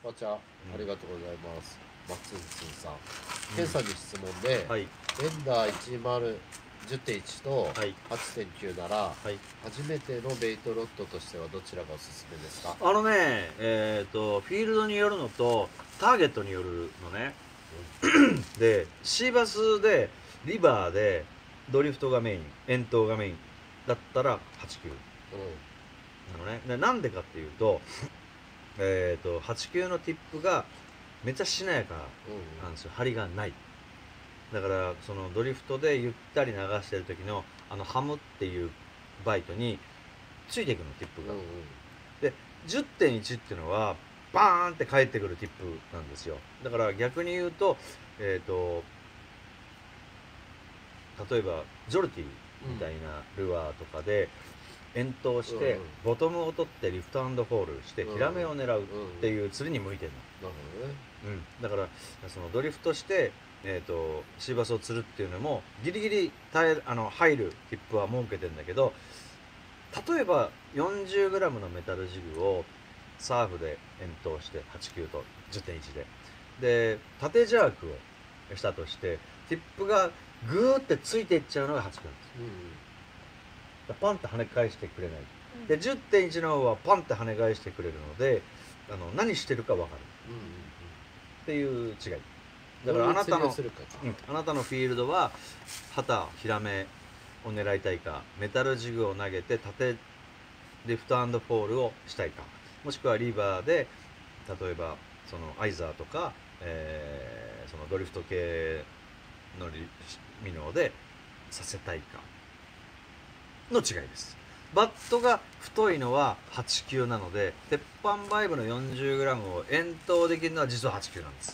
まちゃん、ありがとうございます。マッツンツンさん。ケンさんに質問で、 はい。 エンダー10.1とはい。 8.9なら、 はい。 初めてのベイトロットとしてはどちらがおすすめですか？ フィールドによるのと、ターゲットによるのね。で、シーバスで、リバーで、ドリフトがメイン、遠投がメインだったら8、9なのね。で、なんでかっていうと、8、9のティップがめっちゃしなやかなんですよ。張りがない。だから、そのドリフトでゆったり流してる時の、ハムっていうバイトについていくの、ティップが。で、10.1 っていうのは、バーンって返ってくるティップなんですよ。だから逆に言うと、例えば、ジョルティみたいなルアーとかで、遠投して、ボトムを取ってリフト&フォールして、ヒラメを狙うっていう釣りに向いてるの。 なるほどね。 だから、そのドリフトして、シーバスを釣るっていうのも、ギリギリ入るティップは設けてんだけど、例えば 40g のメタルジグをサーフで遠投して8、9と 10.1 で縦ジャークをしたとして、ティップがグーってついていっちゃうのが8、9なんですよ。パンって跳ね返してくれない。で 10.1 の方はパンって跳ね返してくれるので、何してるか分かるっていう違いだから、あなたのフィールドは旗ヒラメを狙いたいか、メタルジグを投げて縦リフト&フォールをしたいか、もしくはリバーで例えばそのアイザーとか、そのドリフト系のミノでさせたいかの違いです。バットが太いのは8、9なので、鉄板バイブの 40g を遠投できるのは実は8、9なんです。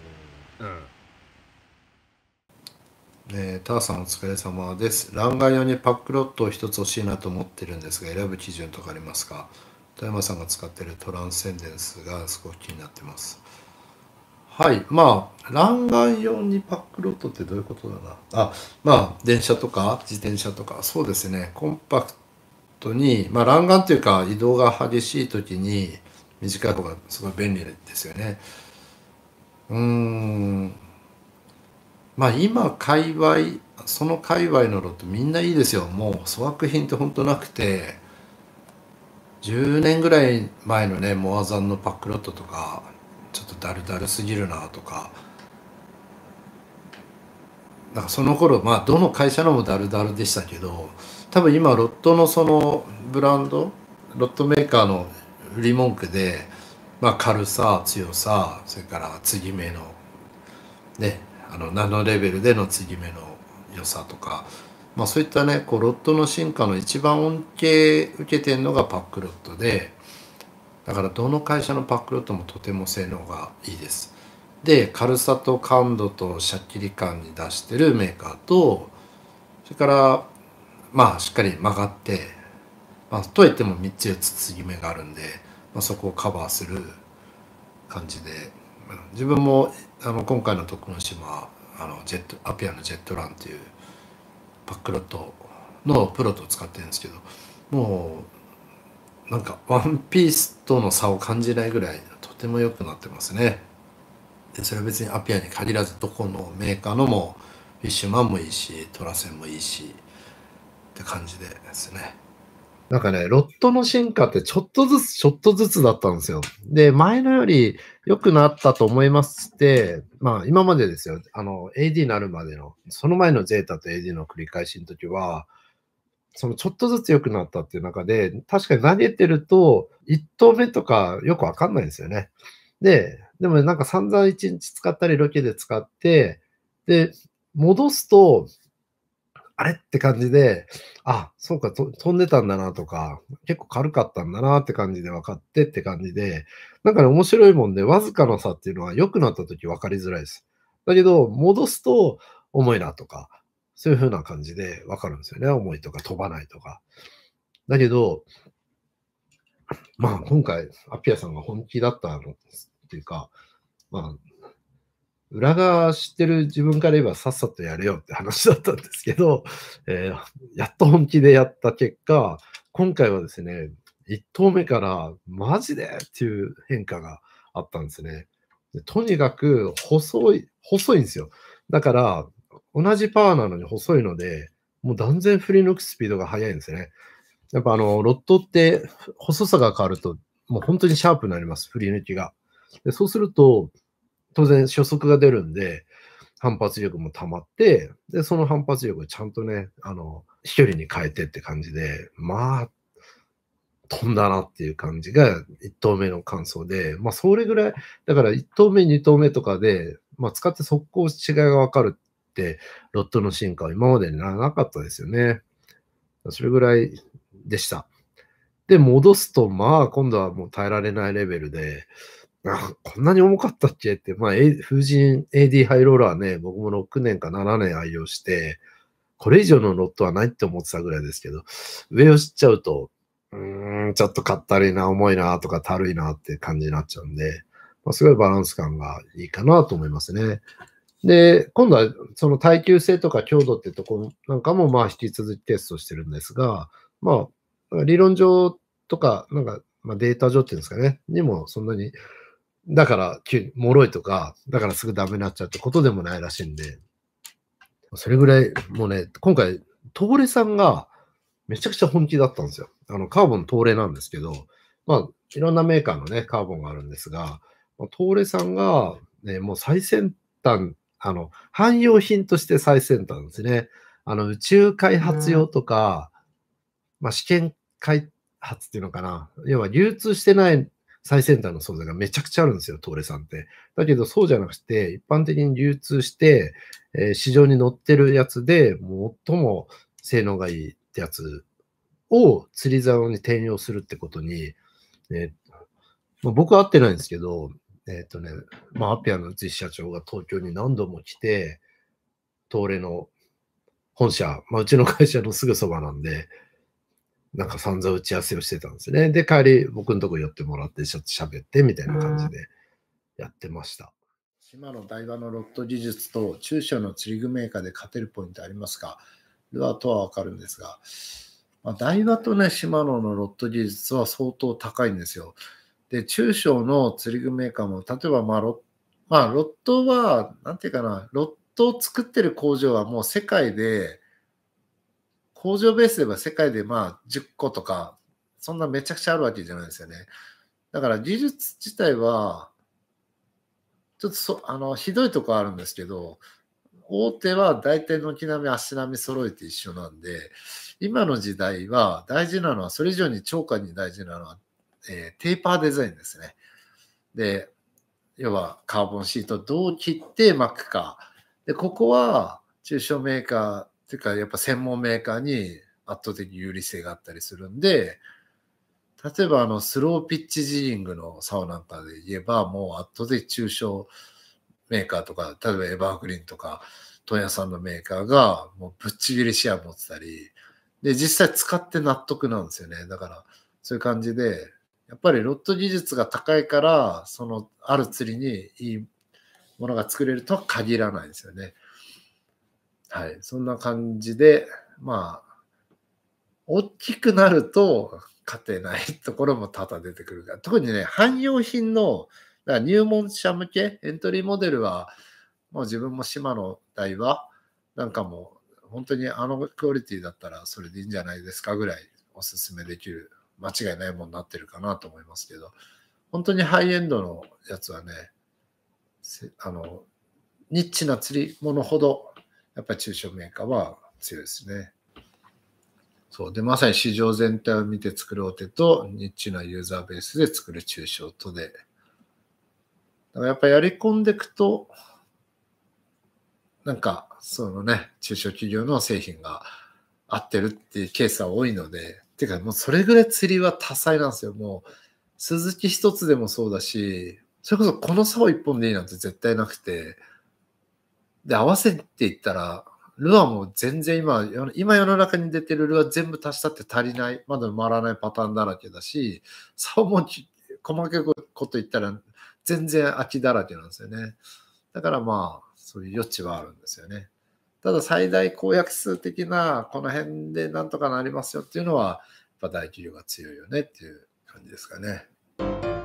ターさんお疲れ様です。欄外用にパックロットを一つ欲しいなと思ってるんですが、選ぶ基準とかありますか？富山さんが使っているトランセンデンスがすごく気になってます。はい、まあ欄外用にパックロットってどういうことだな。まあ電車とか自転車とか、そうですね、コンパクトに、まあ欄干というか移動が激しい時に短い方がすごい便利ですよね。まあ今その界隈のロットみんないいですよ。もう粗悪品ってほんとなくて、10年ぐらい前のねモアザンのパックロットとかちょっとダルダルすぎるなとか、なんかその頃まあどの会社のもダルダルでしたけど、多分今ロットのそのブランドロットメーカーの売り文句で、まあ軽さ強さ、それから継ぎ目のね、ナノレベルでの継ぎ目の良さとか、まあそういったねこうロットの進化の一番恩恵受けてるのがパックロットで、だからどの会社のパックロットもとても性能がいいです。で軽さと感度とシャッキリ感に出してるメーカーと、それからまあしっかり曲がって、まあ、といっても3つ4つ継ぎ目があるんで、まあ、そこをカバーする感じで、自分も今回の徳之島アピアのジェットランっていうパックロットのプロトを使ってるんですけど、もうなんかワンピースとの差を感じないぐらいとても良くなってますね。でそれは別にアピアに限らずどこのメーカーのもフィッシュマンもいいしトラセンもいいしって感じでですね。なんかね、ロットの進化ってちょっとずつだったんですよ。で、前のより良くなったと思いますって、まあ今までですよ、AD になるまでの、その前のゼータと AD の繰り返しの時は、そのちょっとずつ良くなったっていう中で、確かに投げてると、1投目とかよくわかんないんですよね。でもなんか散々1日使ったりロケで使って、で、戻すと、あれって感じで、そうか、飛んでたんだなとか、結構軽かったんだなって感じで分かってって感じで、なんかね、面白いもんで、わずかの差っていうのは良くなった時分かりづらいです。だけど、戻すと重いなとか、そういう風な感じで分かるんですよね。重いとか飛ばないとか。だけど、まあ今回、アピアさんが本気だったのっていうか、まあ、裏側知ってる自分から言えばさっさとやれよって話だったんですけど、やっと本気でやった結果、今回はですね、 1投目からマジでっていう変化があったんですね。でとにかく細いんですよ。だから、同じパワーなのに細いので、もう断然振り抜くスピードが速いんですね。やっぱロットって細さが変わると、もう本当にシャープになります、振り抜きが。でそうすると、当然初速が出るんで、反発力も溜まって、で、その反発力をちゃんとね、飛距離に変えてって感じで、まあ、飛んだなっていう感じが1投目の感想で、まあそれぐらい、だから1投目、2投目とかで、まあ使って速攻違いがわかるって、ロットの進化は今までになかったですよね。それぐらいでした。で、戻すと、まあ今度はもう耐えられないレベルで、こんなに重かったっけって、まあ、風神 AD ハイローラーね、僕も6年か7年愛用して、これ以上のロットはないって思ってたぐらいですけど、上を知っちゃうと、ちょっとかったるいな、重いな、とかたるいなって感じになっちゃうんで、まあ、すごいバランス感がいいかなと思いますね。で、今度はその耐久性とか強度ってとこなんかもまあ引き続きテストしてるんですが、まあ、理論上とか、なんか、まあ、データ上っていうんですかね、にもそんなに、だから脆いとか、だからすぐダメになっちゃうってことでもないらしいんで、それぐらい、もうね、今回、東レさんがめちゃくちゃ本気だったんですよ。カーボン東レなんですけど、まあ、いろんなメーカーのね、カーボンがあるんですが、東レさんが、ね、もう最先端、汎用品として最先端ですね。宇宙開発用とか、まあ、試験開発っていうのかな。要は流通してない最先端の素材がめちゃくちゃあるんですよ、東レさんって。だけどそうじゃなくて、一般的に流通して、市場に乗ってるやつで、最も性能がいいってやつを釣り竿に転用するってことに、まあ、僕は会ってないんですけど、まあ、アピアの内社長が東京に何度も来て、東レの本社、まあ、うちの会社のすぐそばなんで、なんか散々打ち合わせをしてたんですね。で、帰り、僕のとこ寄ってもらって、ちょっと喋ってみたいな感じでやってました。島の台場のロット技術と中小の釣り具メーカーで勝てるポイントありますか？ルアーとはわかるんですが、まあ、台場とね、島野のロット技術は相当高いんですよ。で、中小の釣り具メーカーも、例えばロットは、なんていうかな、ロットを作ってる工場はもう世界で、工場ベースでは世界でまあ10個とか、そんなめちゃくちゃあるわけじゃないですよね。だから技術自体は、ちょっとひどいとこあるんですけど、大手は大体軒並み足並み揃えて一緒なんで、今の時代は大事なのは、それ以上に超過に大事なのは、テーパーデザインですね。で、要はカーボンシートをどう切って巻くか。で、ここは中小メーカーっていうか、やっぱ専門メーカーに圧倒的有利性があったりするんで、例えばスローピッチジーリングの竿なんかで言えば、もう圧倒的中小メーカーとか、例えばエバーグリーンとか、問屋さんのメーカーがもうぶっちぎりシェア持ってたり、で、実際使って納得なんですよね。だから、そういう感じで、やっぱりロット技術が高いから、そのある釣りにいいものが作れるとは限らないですよね。はい。そんな感じで、まあ、大きくなると勝てないところも多々出てくるから、特にね、汎用品のだから入門者向け、エントリーモデルは、もう自分も島の台は、なんかもう、本当にクオリティだったらそれでいいんじゃないですかぐらいおすすめできる、間違いないものになってるかなと思いますけど、本当にハイエンドのやつはね、ニッチな釣り物ほど、やっぱり中小メーカーは強いですね。そうで、まさに市場全体を見て作る大手と、ニッチなユーザーベースで作る中小とで、だからやっぱりやり込んでいくと、なんか、そのね、中小企業の製品が合ってるっていうケースは多いので、てかもうそれぐらい釣りは多彩なんですよ。もう、鈴木一つでもそうだし、それこそこの竿一本でいいなんて絶対なくて、で、合わせていったら、ルアーも全然今世の中に出てるルアー全部足したって足りない、まだ埋まらないパターンだらけだし、竿も細かいこと言ったら全然空きだらけなんですよね。だからまあ、そういう余地はあるんですよね。ただ最大公約数的なこの辺でなんとかなりますよっていうのはぱ大企業が強いよねっていう感じですかね。